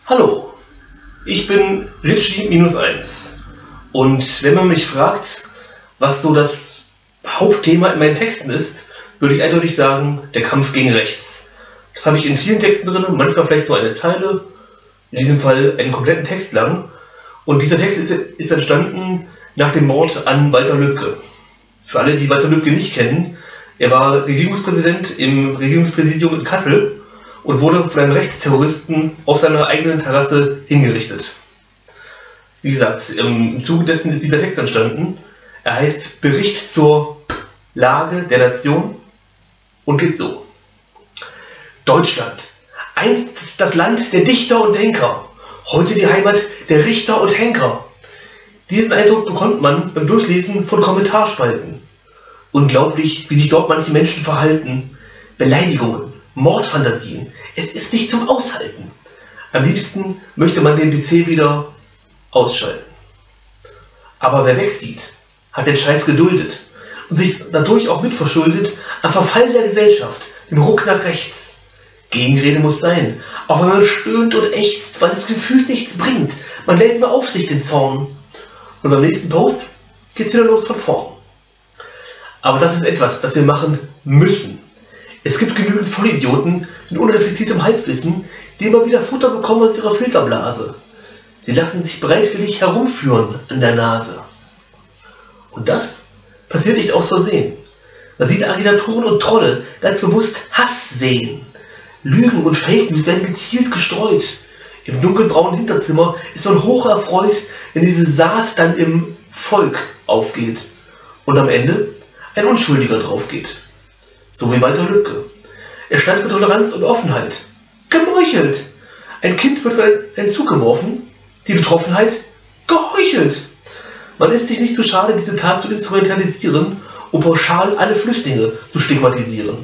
Hallo, ich bin Ritchie-1 und wenn man mich fragt, was so das Hauptthema in meinen Texten ist, würde ich eindeutig sagen, der Kampf gegen rechts. Das habe ich in vielen Texten drin, manchmal vielleicht nur eine Zeile, in diesem Fall einen kompletten Text lang. Und dieser Text ist entstanden nach dem Mord an Walter Lübcke. Für alle, die Walter Lübcke nicht kennen, er war Regierungspräsident im Regierungspräsidium in Kassel und wurde von einem Rechtsterroristen auf seiner eigenen Terrasse hingerichtet. Wie gesagt, im Zuge dessen ist dieser Text entstanden. Er heißt Bericht zur Lage der Nation und geht so. Deutschland, einst das Land der Dichter und Denker, heute die Heimat der Richter und Henker. Diesen Eindruck bekommt man beim Durchlesen von Kommentarspalten. Unglaublich, wie sich dort manche Menschen verhalten. Beleidigungen, Mordfantasien, es ist nicht zum Aushalten. Am liebsten möchte man den PC wieder ausschalten. Aber wer wegsieht, hat den Scheiß geduldet und sich dadurch auch mitverschuldet am Verfall der Gesellschaft, dem Ruck nach rechts. Gegenrede muss sein, auch wenn man stöhnt und ächzt, weil es gefühlt nichts bringt. Man lädt nur auf sich den Zorn. Und beim nächsten Post geht's wieder los von vorn. Aber das ist etwas, das wir machen müssen. Es gibt genügend Vollidioten mit unreflektiertem Halbwissen, die immer wieder Futter bekommen aus ihrer Filterblase. Sie lassen sich bereitwillig herumführen an der Nase. Und das passiert nicht aus Versehen. Man sieht Agitatoren und Trolle ganz bewusst Hass sehen. Lügen und Fake News werden gezielt gestreut. Im dunkelbraunen Hinterzimmer ist man hoch erfreut, wenn diese Saat dann im Volk aufgeht und am Ende ein Unschuldiger draufgeht. So wie Walter Lübcke. Er stand für Toleranz und Offenheit. Gemeuchelt! Ein Kind wird für einen Zug geworfen, die Betroffenheit geheuchelt. Man ist sich nicht zu schade, diese Tat zu instrumentalisieren, um pauschal alle Flüchtlinge zu stigmatisieren.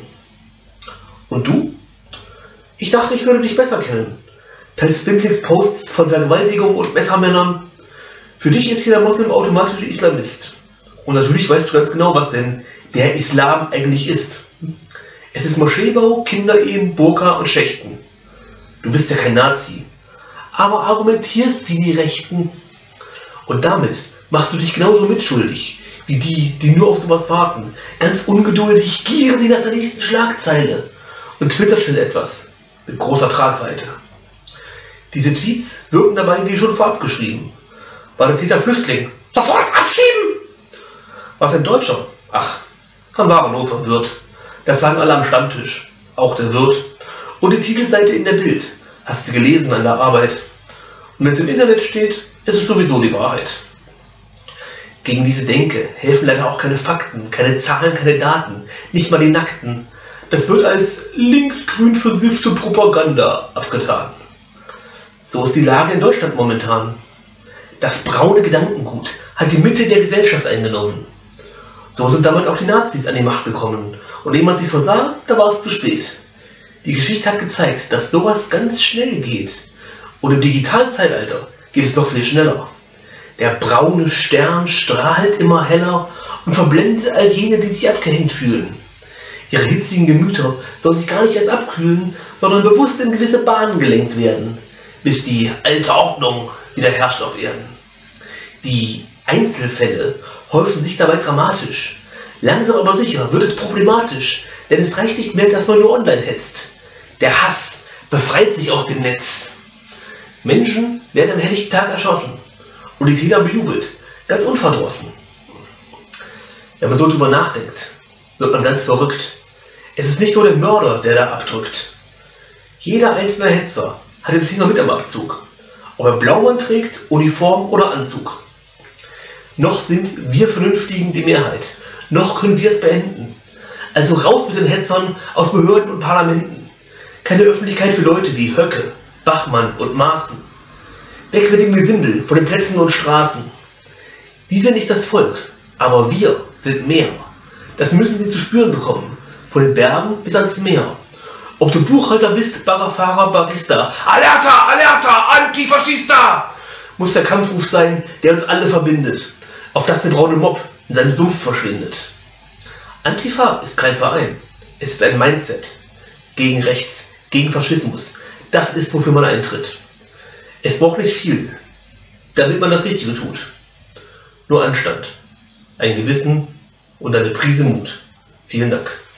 Und du? Ich dachte, ich würde dich besser kennen. Teils Bimblings Posts von Vergewaltigung und Messermännern. Für dich ist jeder Moslem automatisch Islamist. Und natürlich weißt du ganz genau, was denn der Islam eigentlich ist. Es ist Moscheebau, Kinderehen, Burka und Schächten. Du bist ja kein Nazi, aber argumentierst wie die Rechten. Und damit machst du dich genauso mitschuldig wie die, die nur auf sowas warten. Ganz ungeduldig gieren sie nach der nächsten Schlagzeile und twittern schnell etwas mit großer Tragweite. Diese Tweets wirken dabei wie schon vorab geschrieben. War der Täter Flüchtling? Sofort abschieben! Was ein Deutscher? Ach, dann war er nur verwirrt. Das sagen alle am Stammtisch, auch der Wirt. Und die Titelseite in der Bild. Hast du gelesen an der Arbeit. Und wenn es im Internet steht, ist es sowieso die Wahrheit. Gegen diese Denke helfen leider auch keine Fakten, keine Zahlen, keine Daten, nicht mal die Nackten. Das wird als linksgrün versiffte Propaganda abgetan. So ist die Lage in Deutschland momentan. Das braune Gedankengut hat die Mitte der Gesellschaft eingenommen. So sind damals auch die Nazis an die Macht gekommen. Und ehe man sich's versah, da war es zu spät. Die Geschichte hat gezeigt, dass sowas ganz schnell geht. Und im digitalen Zeitalter geht es noch viel schneller. Der braune Stern strahlt immer heller und verblendet all jene, die sich abgehängt fühlen. Ihre hitzigen Gemüter sollen sich gar nicht erst abkühlen, sondern bewusst in gewisse Bahnen gelenkt werden, bis die alte Ordnung wieder herrscht auf Erden. Die Einzelfälle häufen sich dabei dramatisch. Langsam aber sicher wird es problematisch, denn es reicht nicht mehr, dass man nur online hetzt. Der Hass befreit sich aus dem Netz. Menschen werden am helllichten Tag erschossen und die Täter bejubelt, ganz unverdrossen. Wenn man so drüber nachdenkt, wird man ganz verrückt. Es ist nicht nur der Mörder, der da abdrückt. Jeder einzelne Hetzer hat den Finger mit am Abzug, ob er Blaumann trägt, Uniform oder Anzug. Noch sind wir Vernünftigen die Mehrheit. Noch können wir es beenden. Also raus mit den Hetzern aus Behörden und Parlamenten. Keine Öffentlichkeit für Leute wie Höcke, Bachmann und Maaßen. Weg mit dem Gesindel von den Plätzen und Straßen. Die sind nicht das Volk, aber wir sind mehr. Das müssen sie zu spüren bekommen. Von den Bergen bis ans Meer. Ob du Buchhalter bist, Baggerfahrer, Barista. Alerta, Alerta, Antifaschista! Muss der Kampfruf sein, der uns alle verbindet. Auf dass der braune Mob in seinem Sumpf verschwindet. Antifa ist kein Verein. Es ist ein Mindset. Gegen Rechts, gegen Faschismus. Das ist, wofür man eintritt. Es braucht nicht viel, damit man das Richtige tut. Nur Anstand, ein Gewissen und eine Prise Mut. Vielen Dank.